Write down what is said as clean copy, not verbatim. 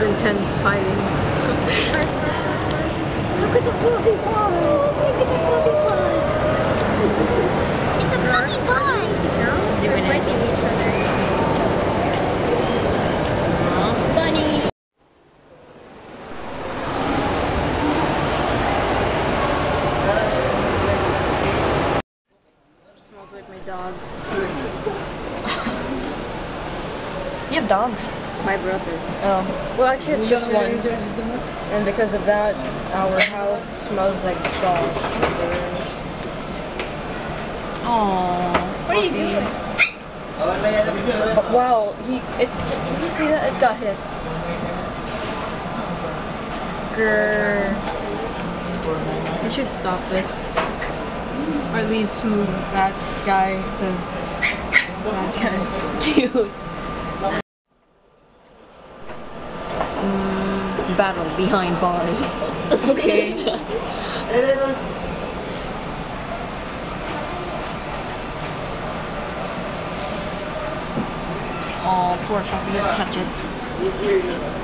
intense fighting. Look at the fluffy ball! Look at the fluffy ball! It's a fluffy ball! They're fighting each other. Bunny! Smells like my dogs. You have dogs? My brother. Oh. Well, actually, it's just one. And because of that, our house smells like dog. Aww. What are you doing? Wow, did you see that? It got hit. Grrr. They should stop this. Or at least move that guy to that guy. Cute. Battle behind bars. Okay. Oh, poor puppy, touch it.